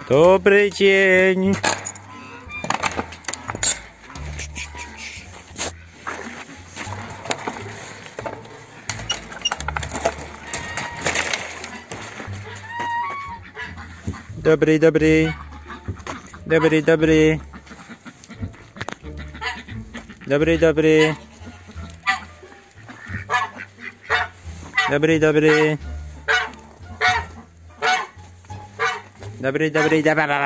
Dobry dzień. Dobry, dobry. Dobry, dobry. Dobry, dobry. Dobry, dobry. Dobry, dobry.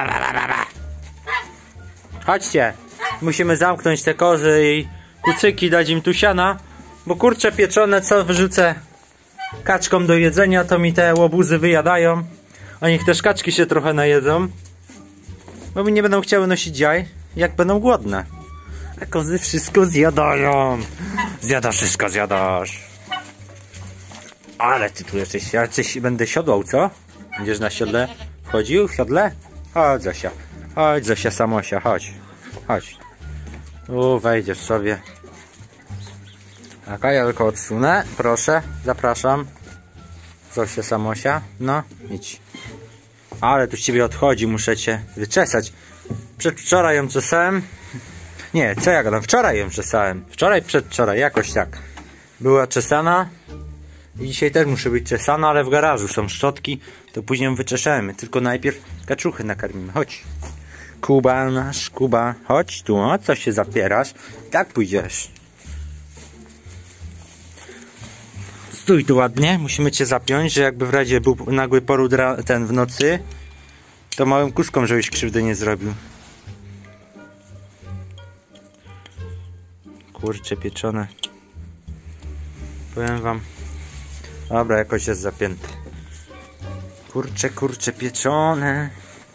Chodźcie. Musimy zamknąć te kozy i kucyki, dać im tu siana, bo kurcze pieczone, co wyrzucę kaczkom do jedzenia, to mi te łobuzy wyjadają. A niech też kaczki się trochę najedzą, bo mi nie będą chciały nosić jaj, jak będą głodne. A kozy wszystko zjadają. Zjadasz wszystko, zjadasz. Ale ty tu jesteś, ja coś będę siodłał, co? Będziesz na siodle wchodził? W siodle? Chodź Zosia. Chodź Zosia Samosia, chodź. Chodź. Tu wejdziesz sobie. Taka, ja tylko odsunę. Proszę, zapraszam. Zosia Samosia. No, idź. Ale tu z ciebie odchodzi, muszę cię wyczesać. Przedwczoraj ją czesałem. Nie, co ja gadam? Wczoraj ją czesałem. Wczoraj, przedwczoraj, jakoś tak. Była czesana. I dzisiaj też muszę być czesana, ale w garażu są szczotki. To później ją wyczeszemy. Tylko najpierw kaczuchy nakarmimy. Chodź. Kuba, nasz Kuba. Chodź tu, o co się zapierasz? Tak pójdziesz. Stój tu ładnie. Musimy cię zapiąć, że jakby w razie był nagły poród ten w nocy, to małym kuskom, żebyś krzywdy nie zrobił. Kurcze pieczone. Powiem wam. Dobra, jakoś jest zapięte. Kurcze pieczone.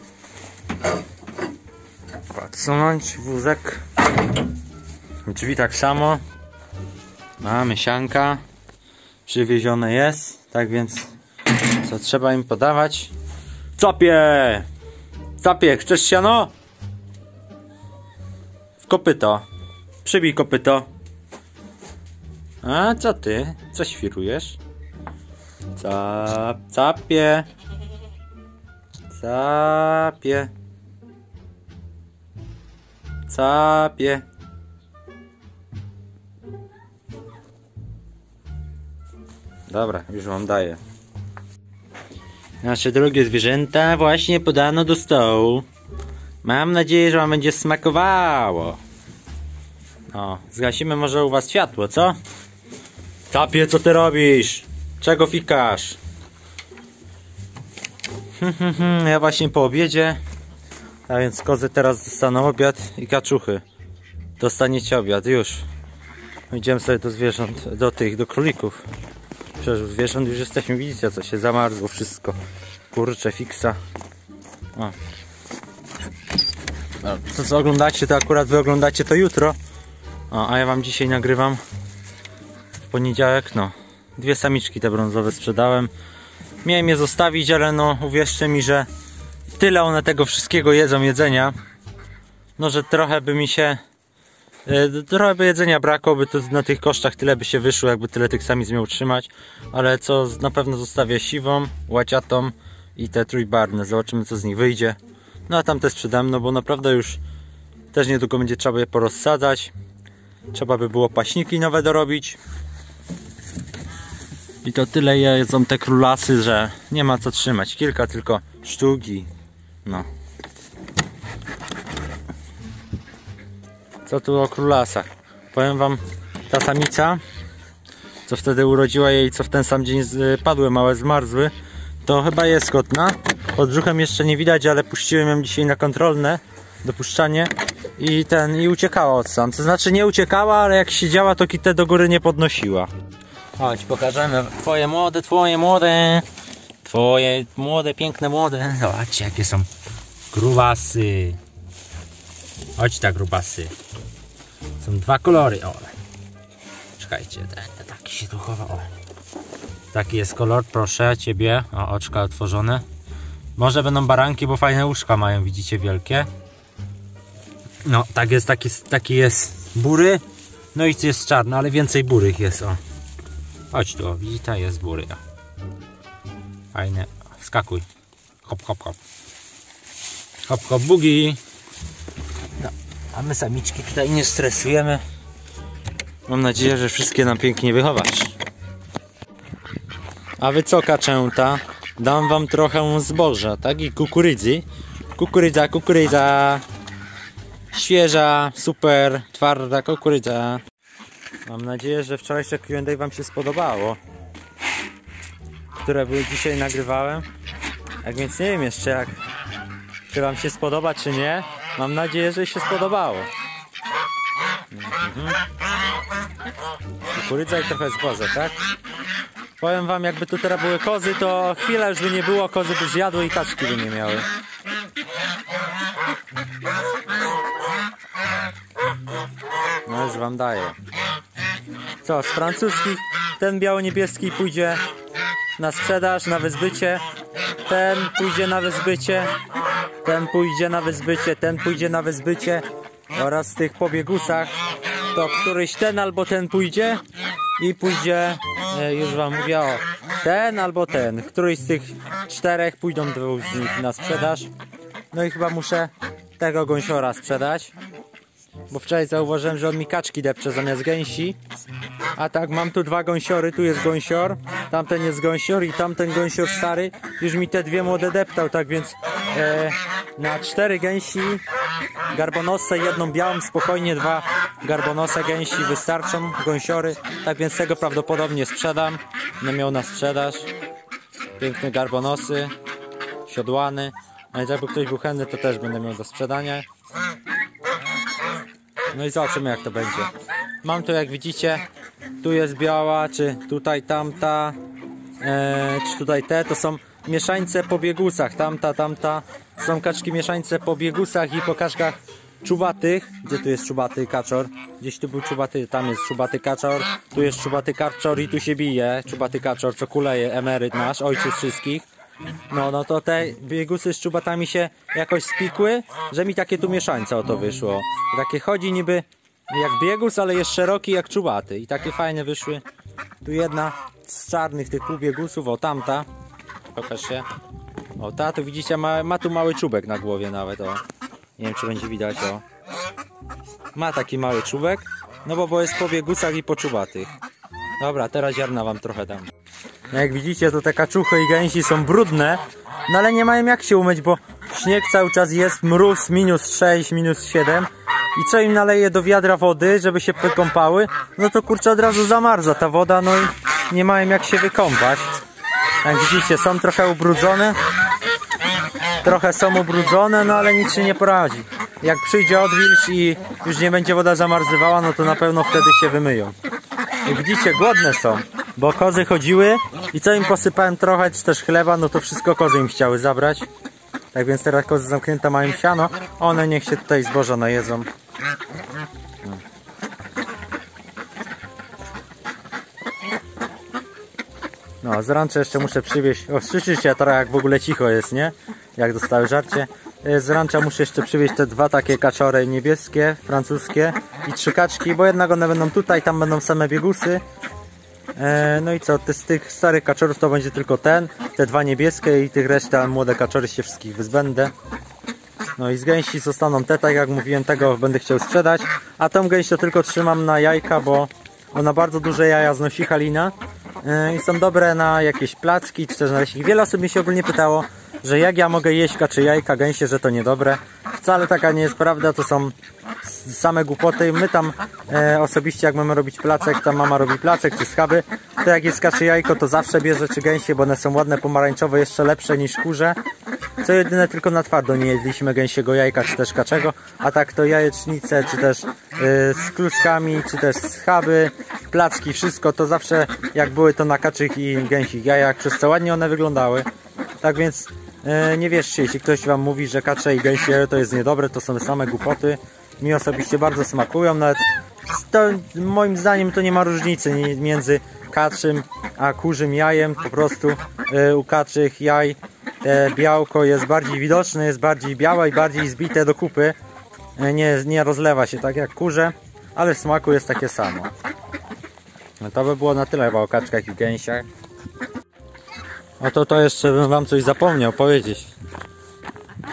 Odsunąć wózek. Drzwi tak samo. Mamy sianka. Przywiezione jest. Tak więc co trzeba im podawać? Capie! Capie, chcesz siano? W kopyto. Przybij kopyto. A co ty? Co świrujesz? Capie. Capie. Capie. Dobra, już wam daję. Nasze drogie zwierzęta właśnie podano do stołu. Mam nadzieję, że wam będzie smakowało. O, zgasimy może u was światło, co? Capie, co ty robisz? Czego fikasz? Ja właśnie po obiedzie. A więc kozy teraz dostaną obiad i kaczuchy. Dostaniecie obiad, już. Idziemy sobie do zwierząt, do królików. Przecież zwierząt już jesteśmy, widzicie co się zamarzło wszystko. Kurcze, fiksa. O. To co oglądacie, to akurat wy oglądacie to jutro. O, a ja wam dzisiaj nagrywam w poniedziałek, no. 2 samiczki te brązowe sprzedałem. Miałem je zostawić, ale no uwierzcie mi, że tyle one tego wszystkiego jedzenia. No, że trochę by mi się trochę by jedzenia brakło, by to na tych kosztach tyle by się wyszło, jakby tyle tych samic miał trzymać. Ale co na pewno zostawię siwą, łaciatą i te trójbarwne. Zobaczymy co z nich wyjdzie. No a tamte sprzedam, no bo naprawdę już też niedługo będzie trzeba je porozsadzać. Trzeba by było paśniki nowe dorobić. I to tyle jedzą te królasy, że nie ma co trzymać. Kilka tylko sztuki. No. Co tu o królasach? Powiem wam, ta samica, co wtedy urodziła jej, co w ten sam dzień padły, małe zmarzły, to chyba jest kotna. Pod brzuchem jeszcze nie widać, ale puściłem ją dzisiaj na kontrolne dopuszczanie i uciekała od sam. To znaczy nie uciekała, ale jak siedziała, to kitę do góry nie podnosiła. Chodź, pokażemy twoje młode, piękne młode. Zobaczcie jakie są grubasy. Chodź tak, grubasy. Są 2 kolory. O. Czekajcie, taki się tu chowa. O. Taki jest kolor, proszę ciebie. O, oczka otworzone. Może będą baranki, bo fajne uszka mają, widzicie, wielkie. No, tak jest, taki jest bury. No i jest czarny, ale więcej burych jest. O. Chodź tu, o, widzicie, jest bury. O. Fajne. Skakuj. Hop, hop, hop. Hop hop bugi. No, a my samiczki tutaj nie stresujemy. Mam nadzieję, że wszystkie nam pięknie wychować. A wy co, kaczęta? Dam wam trochę zboża, tak? I kukurydzy. Kukurydza, kukurydza. Świeża, super, twarda kukurydza. Mam nadzieję, że wczorajsze Q&A wam się spodobało, które były dzisiaj nagrywałem. Tak więc nie wiem jeszcze, czy wam się spodoba, czy nie. Mam nadzieję, że się spodobało. Kukurydza i trochę zboża, tak? Powiem wam, jakby tu teraz były kozy, to chwilę już by nie było, kozy by zjadły i kaczki by nie miały. No już wam daję. Co, z francuskich ten biało-niebieski pójdzie na sprzedaż, na wyzbycie. Ten pójdzie na wyzbycie. Ten pójdzie na wyzbycie. Ten pójdzie na wyzbycie. Oraz w tych pobiegusach to któryś ten albo ten pójdzie. I pójdzie, już wam mówię, o, ten albo ten. Któryś z tych czterech pójdą dwóch z nich na sprzedaż. No i chyba muszę tego gąsiora sprzedać. Bo wczoraj zauważyłem, że on mi kaczki depcze zamiast gęsi. A tak, mam tu dwa gąsiory, tu jest gąsior, tamten jest gąsior i tamten gąsior stary już mi te dwie młode deptał, tak więc na 4 gęsi garbonosce, jedną białą, spokojnie 2 garbonose gęsi wystarczą, gąsiory, tak więc tego prawdopodobnie sprzedam, będę miał na sprzedaż. Piękne garbonosy, siodłany, a więc jakby ktoś był chętny, to też będę miał do sprzedania. No i zobaczymy, jak to będzie. Mam tu, jak widzicie, tu jest biała, czy tutaj tamta, czy tutaj te, to są mieszańce po biegusach, tamta, są kaczki mieszańce po biegusach i po kaczkach czubatych. Gdzie tu jest czubaty kaczor? Gdzieś tu był czubaty, tam jest czubaty kaczor, tu jest czubaty kaczor i tu się bije, czubaty kaczor, co kuleje, emeryt nasz, ojciec wszystkich. No to te biegusy z czubatami się jakoś spikły, że mi takie tu mieszańce oto wyszło. Takie chodzi niby jak biegus, ale jest szeroki jak czubaty. I takie fajne wyszły. Tu jedna z czarnych tych półbiegusów, o tamta. Pokaż się. O ta, tu widzicie, ma tu mały czubek na głowie nawet, o. Nie wiem, czy będzie widać, o. Ma taki mały czubek, no bo jest po biegusach i po czubatych. Dobra, teraz ziarna wam trochę dam. No jak widzicie, to te kaczuchy i gęsi są brudne, no ale nie mają jak się umyć, bo śnieg cały czas jest, mróz -6, -7 i co im naleje do wiadra wody, żeby się wykąpały, no to kurczę od razu zamarza ta woda, no i nie mają jak się wykąpać. Jak widzicie, są trochę ubrudzone, no ale nic się nie poradzi. Jak przyjdzie odwilż i już nie będzie woda zamarzywała, no to na pewno wtedy się wymyją. Jak widzicie, głodne są, bo kozy chodziły i co im posypałem trochę, czy też chleba, no to wszystko kozy im chciały zabrać. Tak więc teraz kozy zamknięte mają siano, one niech się tutaj zboża najedzą. No, z rancza jeszcze muszę przywieźć, słyszycie teraz jak w ogóle cicho jest, nie? Jak dostały żarcie. Z rancza muszę jeszcze przywieźć te 2 takie kaczory niebieskie, francuskie i 3 kaczki, bo jednak one będą tutaj, tam będą same biegusy. No i co, z tych starych kaczorów to będzie tylko te 2 niebieskie i tych reszta młode kaczory się wszystkich wyzbędę. No i z gęsi zostaną te, tak jak mówiłem, tego będę chciał sprzedać, a tą gęś to tylko trzymam na jajka, bo ona bardzo duże jaja znosi, Halina, i są dobre na jakieś placki, czy też na leśniki. Wiele osób mnie się ogólnie pytało, że jak ja mogę jeść kaczy jajka, gęsie, że to niedobre. Wcale taka nie jest prawda, to są same głupoty. My tam osobiście, jak mamy robić placek, tam mama robi placek czy schaby, to jak jest kaczy jajko, to zawsze bierze czy gęsie, bo one są ładne, pomarańczowe, jeszcze lepsze niż kurze. Co jedyne, tylko na twardo nie jedliśmy gęsiego jajka, czy też kaczego, a tak to jajecznice, czy też z kluskami, czy też schaby, placki, wszystko to zawsze jak były to na kaczych i gęsich jajach, przez co ładnie one wyglądały. Tak więc nie wierzcie, jeśli ktoś wam mówi, że kacze i gęsie to jest niedobre, to są same głupoty. Mi osobiście bardzo smakują, nawet to, moim zdaniem to nie ma różnicy między kaczym a kurzym jajem, po prostu u kaczych jaj białko jest bardziej widoczne, jest bardziej białe i bardziej zbite do kupy, nie rozlewa się tak jak kurze, ale w smaku jest takie samo. No to by było na tyle chyba o kaczkach i gęsiach. Oto to jeszcze bym wam coś zapomniał powiedzieć.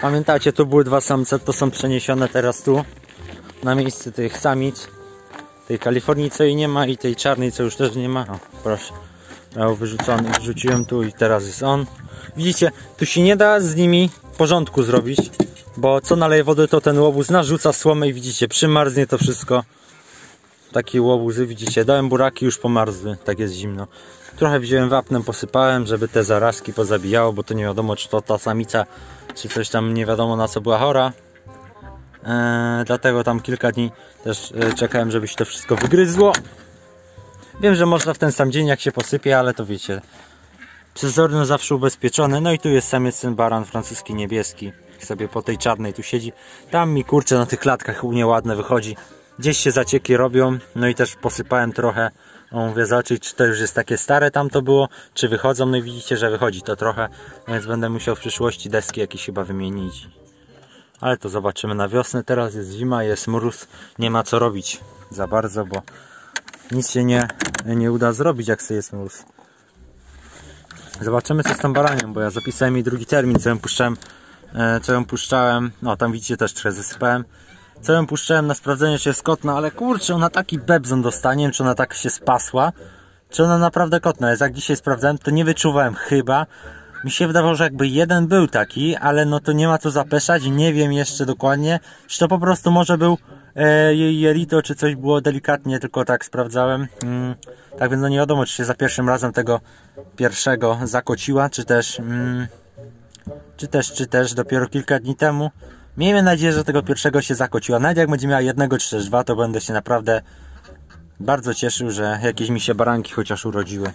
Pamiętacie, tu były 2 samce, to są przeniesione teraz tu na miejsce tych samic. Tej Kalifornii, co jej nie ma, i tej czarnej, co już też nie ma. O, proszę. Miał wyrzucony, wrzuciłem tu i teraz jest on. Widzicie, tu się nie da z nimi porządku zrobić, bo co naleje wody, to ten łobuz narzuca słomę i widzicie, przymarznie to wszystko. Takie łobuzy, widzicie, dałem buraki, już pomarzły, tak jest zimno. Trochę wziąłem wapnem, posypałem, żeby te zarazki pozabijało, bo to nie wiadomo, czy to ta samica, czy coś tam nie wiadomo na co była chora. Dlatego tam kilka dni też czekałem, żeby się to wszystko wygryzło. Wiem, że można w ten sam dzień, jak się posypie, ale to wiecie, przezorny zawsze ubezpieczony. No i tu jest samiec, ten baran francuski niebieski, sobie po tej czarnej tu siedzi. Tam mi kurczę na tych klatkach u mnie ładne wychodzi. Gdzieś się zacieki robią, no i też posypałem trochę. O, mówię, zobaczyć, czy to już jest takie stare tam to było, czy wychodzą. No i widzicie, że wychodzi to trochę, więc będę musiał w przyszłości deski jakieś chyba wymienić. Ale to zobaczymy na wiosnę. Teraz jest zima, jest mróz, nie ma co robić za bardzo, bo nic się nie uda zrobić, jak sobie jest mróz. Zobaczymy, co z tą baranią, bo ja zapisałem jej drugi termin, co ją puszczałem. No, tam widzicie, też trochę zasypałem. Co ją puszczałem na sprawdzenie, czy jest kotna, ale kurczę, ona taki bebzon dostanie, czy ona tak się spasła, czy ona naprawdę kotna jest. Jak dzisiaj sprawdzałem, to nie wyczuwałem chyba. Mi się wydawało, że jakby jeden był taki, ale no to nie ma co zapeszać, nie wiem jeszcze dokładnie, czy to po prostu może był jej jelito, czy coś było delikatnie, tylko tak sprawdzałem. Tak więc no nie wiadomo, czy się za pierwszym razem tego pierwszego zakociła, czy też dopiero kilka dni temu. Miejmy nadzieję, że tego pierwszego się zakociła. Nawet jak będzie miała jednego czy też 2, to będę się naprawdę bardzo cieszył, że jakieś mi się baranki chociaż urodziły.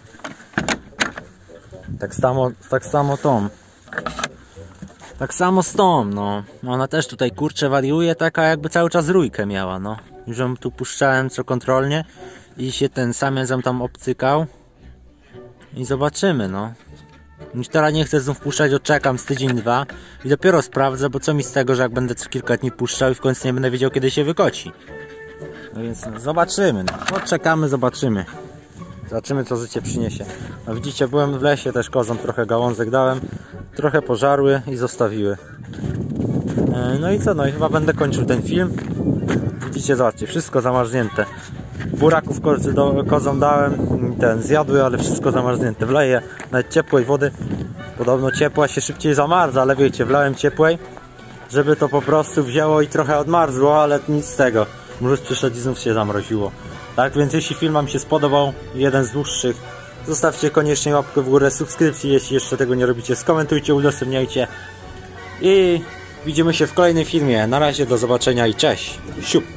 Tak samo z tą, no. Ona też tutaj kurczę wariuje, taka jakby cały czas rójkę miała, no. Już ją tu puszczałem co kontrolnie i się ten samiec tam obcykał. I zobaczymy, no. Już teraz nie chcę znów puszczać, odczekam z tydzień, 2 i dopiero sprawdzę, bo co mi z tego, że jak będę co kilka dni puszczał i w końcu nie będę wiedział, kiedy się wykoci. No więc no, zobaczymy, no. Odczekamy, zobaczymy. Zobaczymy, co życie przyniesie. No widzicie, byłem w lesie, też kozom trochę gałązek dałem, trochę pożarły i zostawiły. No i co, no i chyba będę kończył ten film. Widzicie, zobaczcie, wszystko zamarznięte. Buraków kozom dałem, zjadły, ale wszystko zamarznięte. Wleję nawet ciepłej wody. Podobno ciepła się szybciej zamarza, ale wiecie, wlałem ciepłej, żeby to po prostu wzięło i trochę odmarzło, ale nic z tego. Mróz przyszedł i znów się zamroziło. Tak więc jeśli film wam się spodobał, jeden z dłuższych, zostawcie koniecznie łapkę w górę, subskrypcję, jeśli jeszcze tego nie robicie, skomentujcie, udostępniajcie i widzimy się w kolejnym filmie. Na razie, do zobaczenia i cześć. Siup!